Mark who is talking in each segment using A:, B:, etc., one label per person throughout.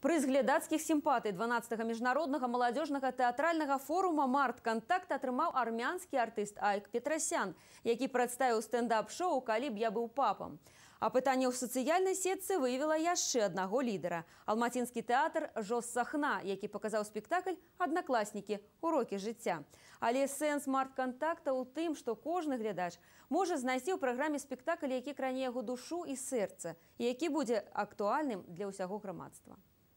A: Прыз глядацкіх сімпатый 12-го міжнароднага маладзёжнага тэатральнага форума «Март-Контакт» атрымаў армянскі артыст Айк Петросян, які прадставіў стендап-шоу «Калі б я быў папам». А пытанне ў сацыяльнай сетцы выявіла яшчэ аднаго лідара – алматинскі тэатр «Жос Сахна», які паказаў спектакль «Аднакласнікі. Урокі жыцця». Але сэнс «Март-Контакта» ў тым, што кожны глядач можа знайсці ў праграме спектакль, які кране яго душу і сэрца, і які будзе актуальным для ўсяго грамадства.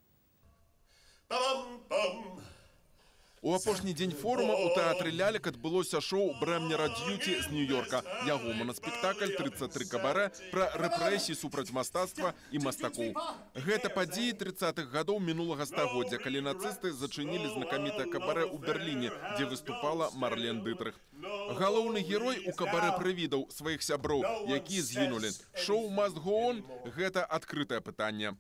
B: У апошні дзень форума у тэатры лялек адбылося шоу Брэмнера Дьюти з Нью-Йорка. Яго моноспектакль «33 кабарэ» пра рэпрэсіі супраць мастацтва і мастакоў. Гэта падзеі 30-х гадоў мінулага стагоддзя, калі нацысты зачынілі знакамітае кабарэ ў Берліне, дзе выступала Марлен Дытрых. Галоўны герой у кабарэ прывідаў сваіх сяброў, якія згінулі. Шоу «Must go on» – гэта адкрытае пытанне.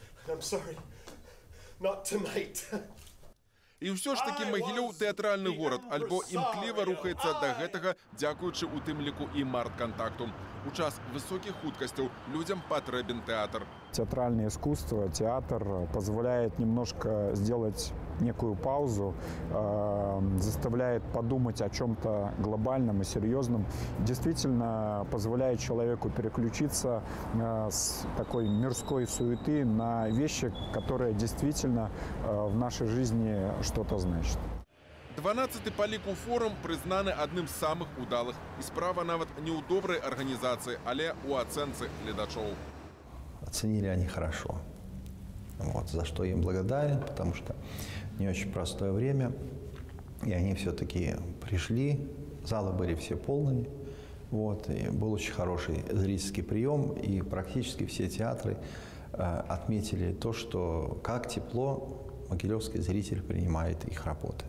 B: І ўсё ж такі Магілёў тэатральны горад, альбо імкліва рухаецца да гэтага, дзякуючы у тым ліку і «Март-Контакту». У час высокіх хуткасцяў людям потребен театр.
C: Театральное искусство, театр позволяет немножко сделать некую паузу, заставляет подумать о чем-то глобальном и серьезном. Действительно позволяет человеку переключиться с такой мирской суеты на вещи, которые действительно в нашей жизни что-то значат.
B: 12-й па ліку форум прызнаны адным з самых удалых. І справа нават не ў добрай арганізацыі, але ў ацэнцы гледачоў.
D: Оценили они хорошо. Вот, за что я им благодарен, потому что не очень простое время. И они все-таки пришли, залы были все полными. Вот, и был очень хороший зрительский прием, и практически все театры отметили то, что как тепло могилевский зритель принимает их работы.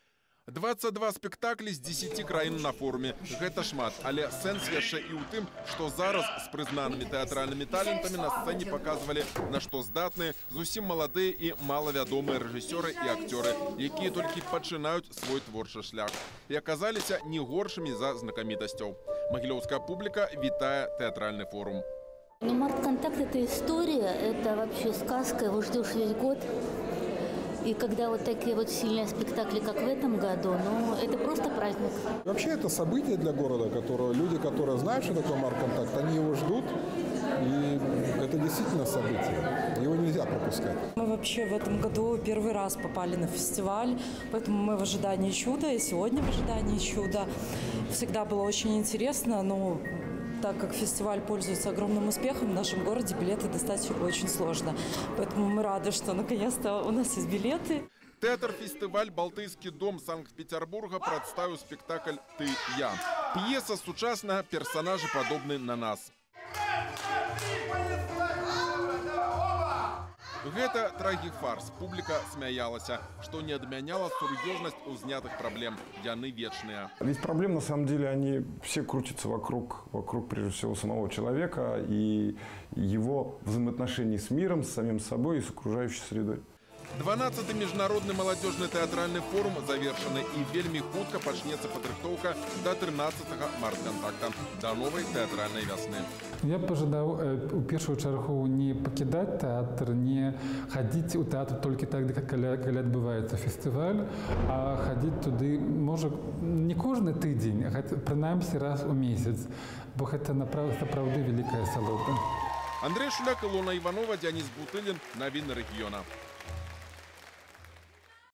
B: 22 спектаклі з 10 краін на форуме. Гэта шмат, але сэнс яшчэ і ў тым, што зараз з прызнанымі тэатральнымі талентамі на сцэне паказвалі, на што здатныя зусім маладыя і малавядомыя рэжысёры і акцёры, якія толькі пачынаюць свой творчы шлях. І аказаліся не горшымі за знакамітасцяў. Магілёўская публіка вітае тэатральны форум.
E: «Март-Контакт» — это история, это вообще сказка, его ждешь весь год. И когда вот такие вот сильные спектакли, как в этом году, ну, это просто праздник.
F: Вообще это событие для города, которое люди, которые знают, что такое «Март-Контакт», они его ждут. И это действительно событие. Его нельзя пропускать.
G: Мы вообще в этом году первый раз попали на фестиваль, поэтому мы в ожидании чуда, и сегодня в ожидании чуда. Всегда было очень интересно, но так как фестиваль пользуется огромным успехом, в нашем городе билеты достать очень сложно. Поэтому мы рады, что наконец-то у нас есть билеты.
B: Тэатр-фестываль «Балтыйскі дом» Санкт-Петербурга прадставіў спектакль «Ты, я». П'еса сучасная, персонажи падобны на нас. Гэта трагіфарс. Публіка смяялася, что не адмяняла сур'ёзнасць узнятых проблем. Яны вечныя.
H: Ведь проблем на самом деле они все крутятся вокруг прежде всего самого человека и его взаимоотношений с миром, с самим собой и с окружающей средой.
B: 12-й міжнародны маладзёжны тэатральны форум завершаны, і вельмі хутка пачнецца падрыхтоўка да 13-го «Март-Контакта», да новай тэатральнай вясны.
I: Я б пажадаў у першую чаргу не пакідаць тэатр, не хадзіць у тэатр толькі так, калі адбываецца фестываль, а хадзіць туды, можа, не кожны тыдзень, а прынамсі раз у месяц, бо гэта сапраўды вялікая асалода.
B: Андрей Шуляк, Илона Иванова, Денис Бутылин. Новины региона.